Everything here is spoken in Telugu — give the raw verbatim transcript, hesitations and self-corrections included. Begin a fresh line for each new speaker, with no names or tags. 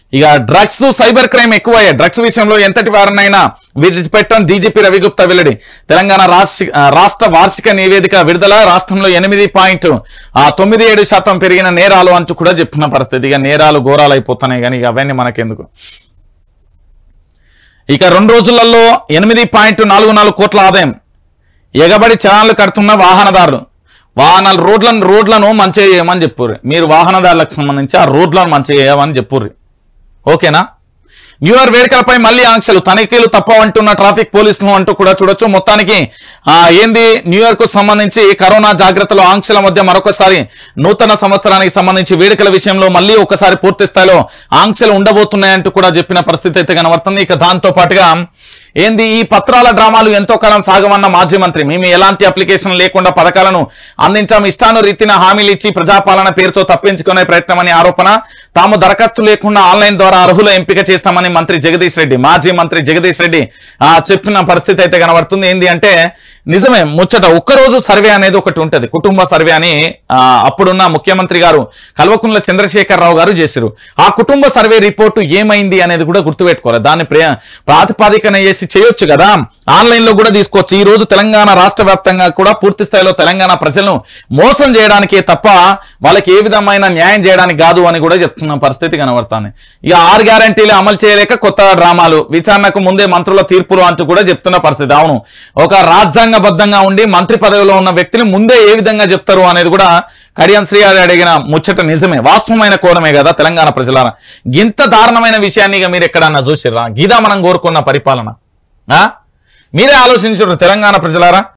ఇక డ్రగ్స్ సైబర్ క్రైమ్ ఎక్కువయ్యాయి. డ్రగ్స్ విషయంలో ఎంతటి వారినైనా విడిచిపెట్టడం డీజీపీ రవిగుప్తా వెల్లడి. తెలంగాణ రాష్ట్ర వార్షిక నివేదిక విడుదల. రాష్ట్రంలో ఎనిమిది పాయింట్ తొమ్మిది ఏడు శాతం పెరిగిన నేరాలు అంటూ కూడా చెప్పిన పరిస్థితి. ఇక నేరాలు ఘోరాలు అయిపోతున్నాయి కానీ ఇక అవన్నీ మనకెందుకు. ఇక రెండు రోజులలో ఎనిమిది పాయింట్ నాలుగు నాలుగు కోట్ల ఆదాయం. ఎగబడి చలాన్లు కడుతున్న వాహనదారులు. వాహనాలు రోడ్లను రోడ్లను మంచిగా చేయమని చెప్పుర్రి. మీరు వాహనదారులకు సంబంధించి ఆ రోడ్లను మంచిగా చేయమని చెప్పుర్రి. ఓకేనా. న్యూ ఇయర్ వేడుకలపై మళ్ళీ ఆంక్షలు. తనిఖీలు తప్పవంటున్న ట్రాఫిక్ పోలీసులు అంటూ కూడా చూడొచ్చు. మొత్తానికి ఆ ఏంది న్యూ ఇయర్ కు సంబంధించి కరోనా జాగ్రత్తలు ఆంక్షల మధ్య మరొకసారి నూతన సంవత్సరానికి సంబంధించి వేడుకల విషయంలో మళ్ళీ ఒకసారి పూర్తి స్థాయిలో ఆంక్షలు ఉండబోతున్నాయంటూ కూడా చెప్పిన పరిస్థితి అయితే కనబడుతుంది. ఇక దాంతో పాటుగా ఏంది ఈ పత్రాల డ్రామాలు ఎంతో కాలం సాగమన్న మాజీ మంత్రి. మేము ఎలాంటి అప్లికేషన్ లేకుండా పథకాలను అందించాం, ఇష్టాను రీతిన హామీలు ఇచ్చి ప్రజాపాలన పేరుతో తప్పించుకునే ప్రయత్నం అని ఆరోపణ. తాము దరఖాస్తు లేకుండా ఆన్లైన్ ద్వారా అర్హుల ఎంపిక చేస్తామని మంత్రి జగదీష్ రెడ్డి మాజీ మంత్రి జగదీష్ రెడ్డి ఆ చెప్పిన పరిస్థితి అయితే కనబడుతుంది. ఏంది అంటే నిజమే ముచ్చట. ఒక్కరోజు సర్వే అనేది ఒకటి ఉంటది, కుటుంబ సర్వే అని ఆ అప్పుడున్న ముఖ్యమంత్రి గారు కల్వకుంట్ల చంద్రశేఖరరావు గారు చేశారు. ఆ కుటుంబ సర్వే రిపోర్టు ఏమైంది అనేది కూడా గుర్తుపెట్టుకోవాలి. దాన్ని ప్రాతిపాదికన చేసి చేయొచ్చు కదా, ఆన్లైన్ లో కూడా తీసుకోవచ్చు. ఈ రోజు తెలంగాణ రాష్ట్ర వ్యాప్తంగా కూడా పూర్తి స్థాయిలో తెలంగాణ ప్రజలను మోసం చేయడానికే తప్ప వాళ్ళకి ఏ విధమైన న్యాయం చేయడానికి కాదు అని కూడా చెప్తున్న పరిస్థితి కనబడుతుంది. ఇక ఆరు గ్యారంటీలు అమలు చేయలేక కొత్త డ్రామాలు, విచారణకు ముందే మంత్రుల తీర్పులు అంటూ కూడా చెప్తున్న పరిస్థితి. అవును, ఒక రాజ్యాంగబద్ధంగా ఉండి మంత్రి పదవిలో ఉన్న వ్యక్తిని ముందే ఏ విధంగా చెప్తారు అనేది కూడా కడియం శ్రీ అడిగిన ముచ్చట నిజమే, వాస్తవమైన కోణమే కదా తెలంగాణ ప్రజలారా. ఇంత దారుణమైన విషయాన్ని ఇక మీరు ఎక్కడన్నా చూసిర్రా? గీదా మనం కోరుకున్న పరిపాలన మీరే ఆలోచించారు తెలంగాణ ప్రజలారా.